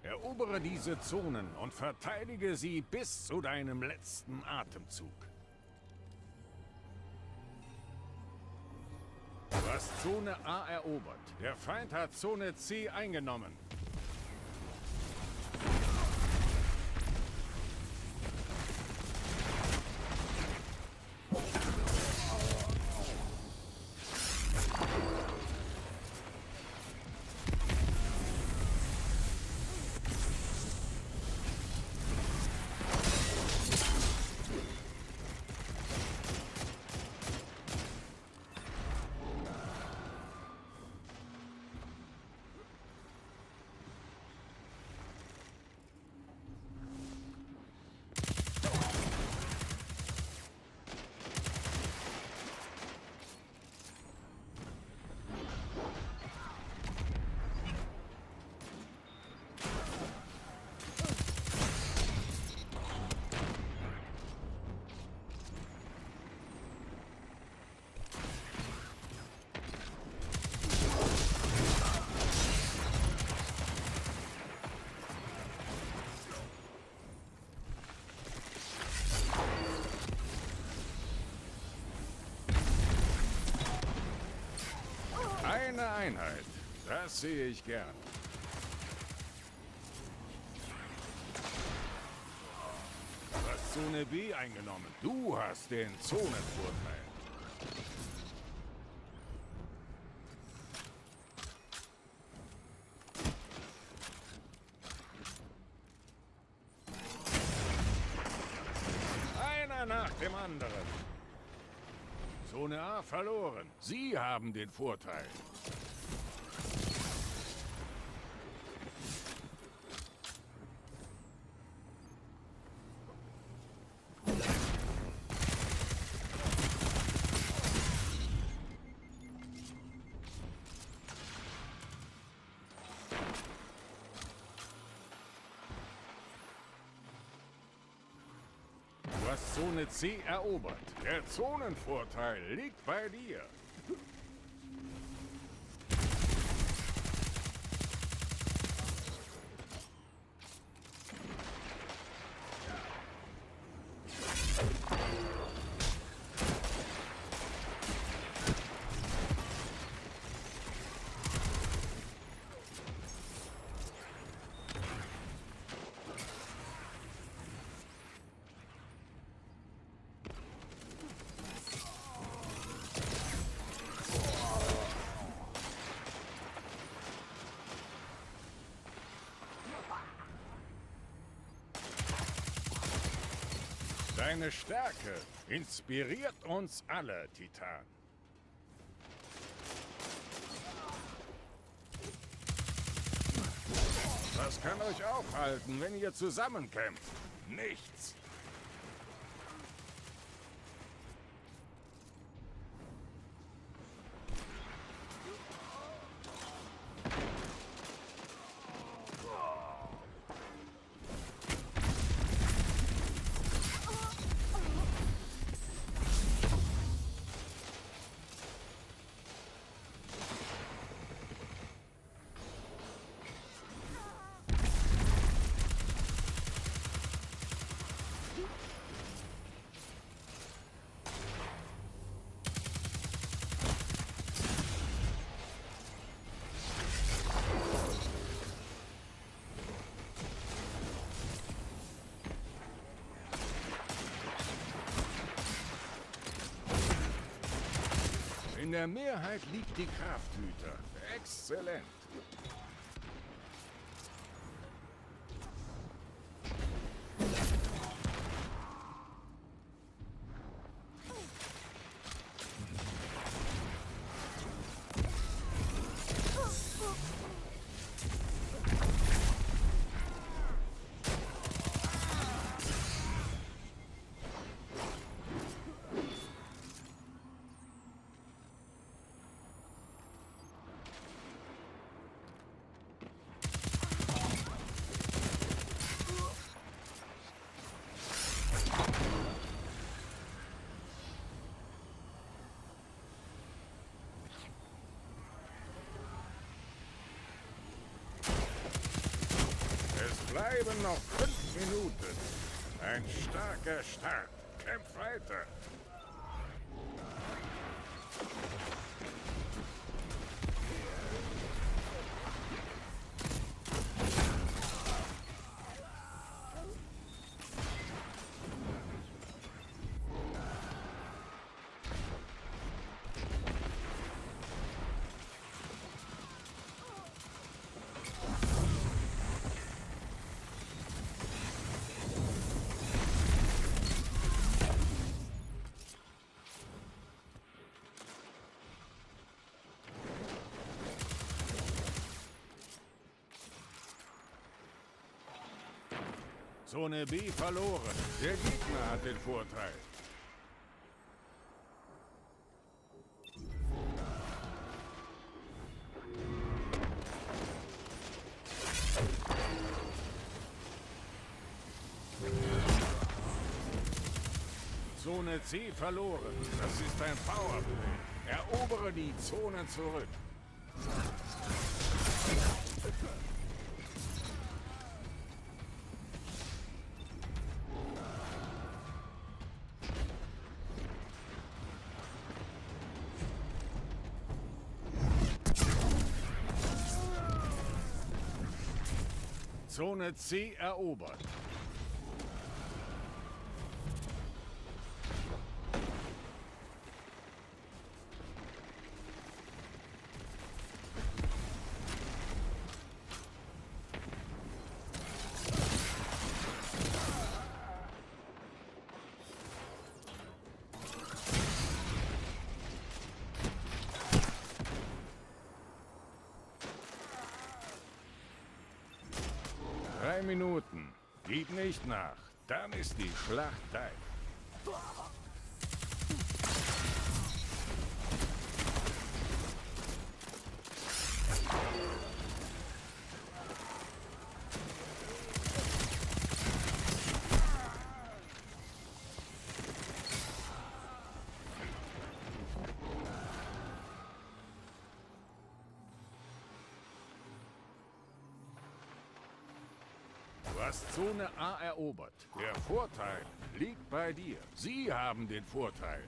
Erobere diese Zonen und verteidige sie bis zu deinem letzten Atemzug. Du hast Zone A erobert. Der Feind hat Zone C eingenommen. Eine Einheit. Das sehe ich gern. Du hast Zone B eingenommen. Du hast den Zonenvorteil. Einer nach dem anderen. Zone A verloren. Sie haben den Vorteil. Du hast Zone C erobert. Der Zonenvorteil liegt bei dir. Deine Stärke inspiriert uns alle, Titan. Was kann euch aufhalten, wenn ihr zusammenkämpft? Nichts. In der Mehrheit liegt die Krafthüter. Exzellent. Es bleiben noch 5 Minuten. Ein starker Start. Kämpf weiter. Zone B verloren. Der Gegner hat den Vorteil. Zone C verloren. Das ist ein Powerplay. Erobere die Zonen zurück. Zone C erobert. Minuten. Gib nicht nach. Dann ist die Schlacht dein. Du hast Zone A erobert. Der Vorteil liegt bei dir. Sie haben den Vorteil.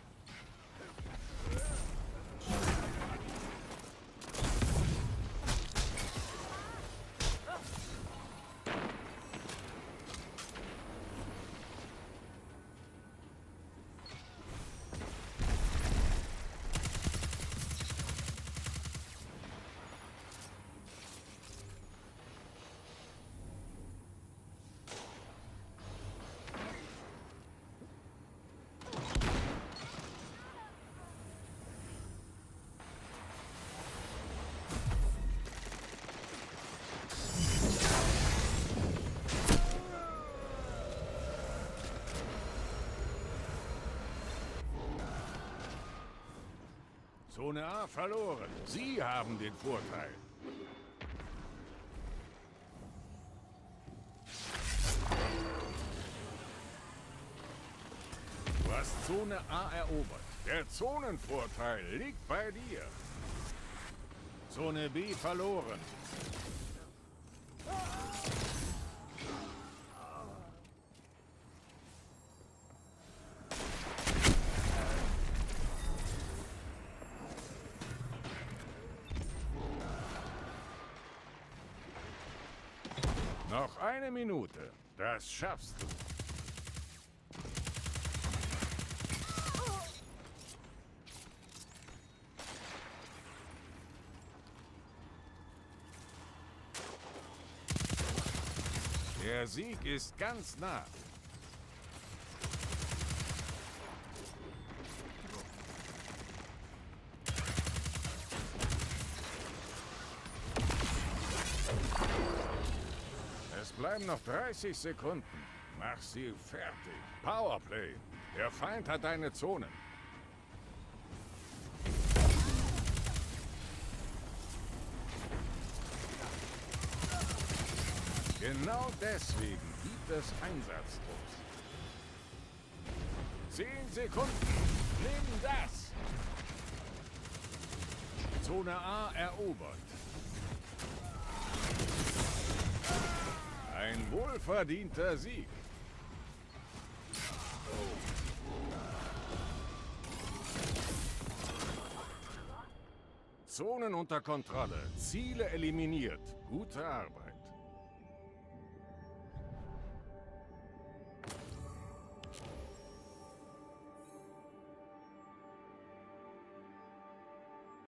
Zone A verloren. Sie haben den Vorteil. Du hast Zone A erobert. Der Zonenvorteil liegt bei dir. Zone B verloren. Noch eine Minute. Das schaffst du. Der Sieg ist ganz nah. Es bleiben noch 30 Sekunden. Mach sie fertig. Powerplay. Der Feind hat deine Zonen. Genau deswegen gibt es Einsatztrupps. 10 Sekunden. Nimm das. Zone A erobert. Ein wohlverdienter Sieg. Zonen unter Kontrolle. Ziele eliminiert. Gute Arbeit.